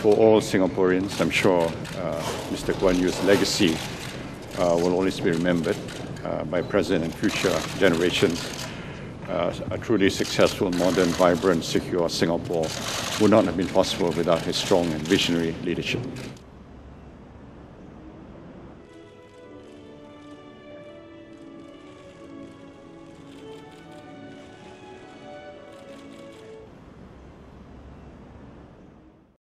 for all Singaporeans. I'm sure Mr. Kuan Yew's legacy will always be remembered by present and future generations. A truly successful, modern, vibrant, secure Singapore would not have been possible without his strong and visionary leadership.